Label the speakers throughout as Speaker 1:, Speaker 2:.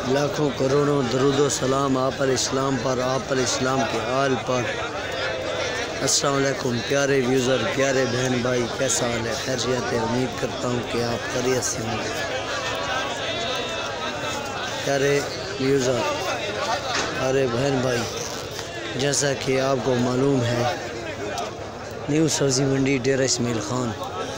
Speaker 1: लाखों करोड़ों दरूदो सलाम आप इस्लाम पर, आप इस्लाम के आल पर। अस्सलाम वालेकुम प्यारे व्यूज़र, प्यारे बहन भाई, कैसा हाल है? खैरियत है? उम्मीद करता हूँ कि आप खैरियत से होंगे। प्यारे व्यूज़र, प्यारे बहन भाई, जैसा कि आपको मालूम है, न्यू सब्ज़ी मंडी डेरा इस्माइल ख़ान,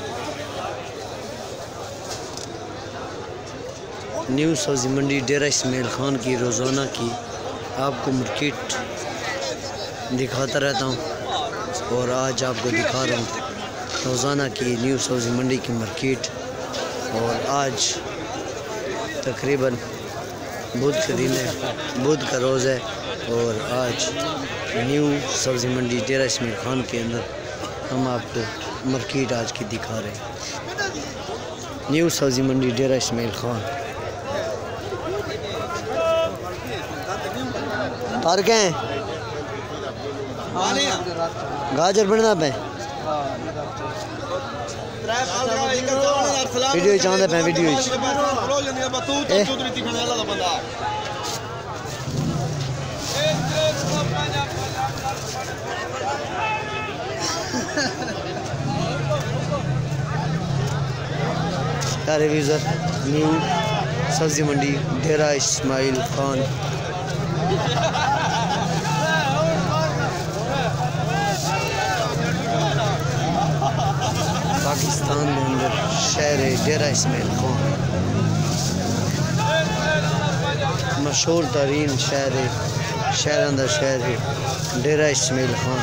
Speaker 1: न्यू सब्ज़ी मंडी डेरा इस्माइल ख़ान की रोज़ाना की आपको मार्केट दिखाता रहता हूँ और आज आपको दिखा रहा हूँ रोज़ाना की न्यू सब्ज़ी मंडी की मार्केट। और आज तकरीबन बुध का दिन है, बुध का रोज़ है और आज न्यू सब्ज़ी मंडी डेरा इस्माइल ख़ान के अंदर हम आपको मार्केट आज की दिखा रहे हैं। न्यू सब्ज़ी मंडी डेरा इस्माइल ख़ान। तार के हैं गाजर बनना पे वीडियो चाहते पे वीडियो प्यारे व्यूज़र, न्यू सब्ज़ी मंडी डेरा इस्माइल ख़ान। पाकिस्तान के अंदर शहर डेरा इस्माइल ख़ान, मशहूर तरीन शहर है, शहर शहर है डेरा इस्माइल ख़ान।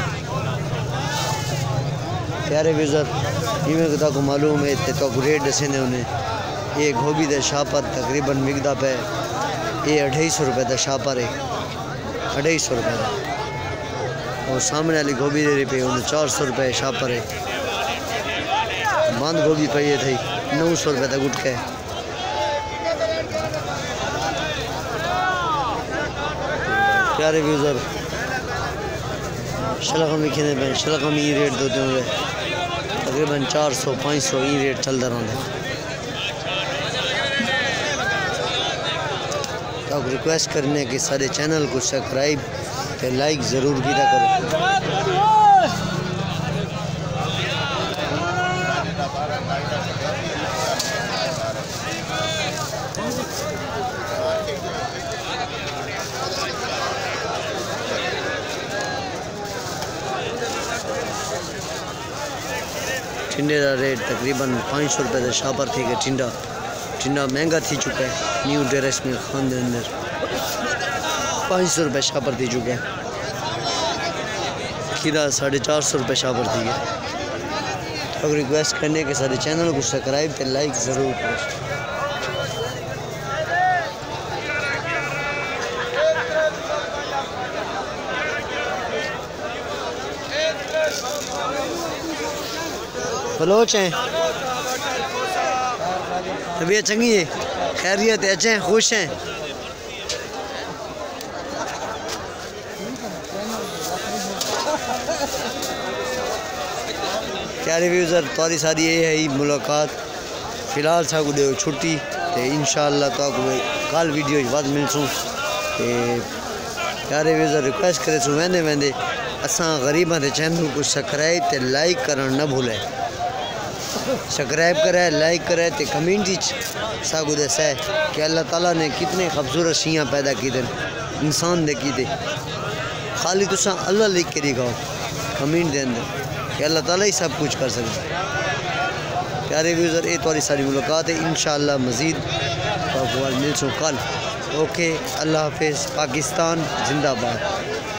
Speaker 1: प्यारे व्यूज़र, इवें को मालूम है तो रेट दसे ने उन्हें ये गोभी दे शापर तकरीबन मिगदा पे ये 250 रुपये का शापर है, 250 रुपये का। और सामने वाली गोभी दे रही पे उन्हें 400 रुपये शापर है। बंद गोभी पे ये थी 900 रुपये तक उठ के। प्यारे व्यूज़र, शलगम खिने पे शलगम ही रेट देते हुए तकरीबन 400-500 ही रेट चलता रहता। तो रिक्वेस्ट करने कि सारे चैनल को सब्सक्राइब ते लाइक ज़रूर किया करो। टिंडे का रेट तकरीबन 500 रुपये का शापर थी। टिंडा टिंडा महंगा थी चुका है। न्यू डेरा इस्माइल ख़ान के अंदर 500 रुपये शापर थी चुका है। खीरा 450 रुपये शापर थी है। तो रिक्वेस्ट करने के सारे चैनल को सब्सक्राइब ते लाइक ज़रूर करो। बलोच हैं, तबीयत चंगी है, खैरियत है, अच्छे हैं, खुश हैं। प्यारे व्यूज़र, तुम्हारी सारी ये है ही मुलाकात। फिलहाल साकू दे छुट्टी तो इंशाअल्लाह तो कल वीडियो बाद मिलसूँ। प्यारे व्यूज़र, रिक्वेस्ट करे सो वेंदे वेंदे असां गरीबां के चैनल को सब्सक्राइब ते लाइक करना न भूलें। सब्सक्राइब करे, लाइक करे तो कमेंट सागू दस है कि अल्लाह ताला ने कितने खूबसूरत शियाँ पैदा की थे इंसान दे की थे। खाली तुसा अल्लाह लिख के दिखाओ कमेंट के अंदर कि अल्लाह ताला ही सब कुछ कर सकता। प्यारे व्यूज़र, ये तुम्हारी सारी मुलाकात है। इंशाअल्लाह मज़ीद मिलसूँ कल। ओके, अल्लाह हाफिज़। पाकिस्तान जिंदाबाद।